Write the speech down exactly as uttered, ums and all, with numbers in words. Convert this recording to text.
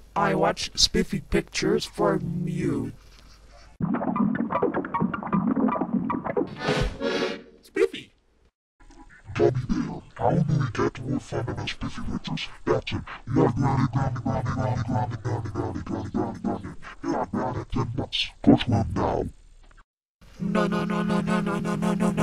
I watch Spiffy pictures from you. Spiffy! Gummy bear, how do we get more fun in our Spiffy pictures? That's it. Yeah, granny, granny, granny, granny, granny, granny, granny, granny, granny, granny. Yeah, granny, ten bucks. Go to him now. No, no, no, no, no, no, no, no, no,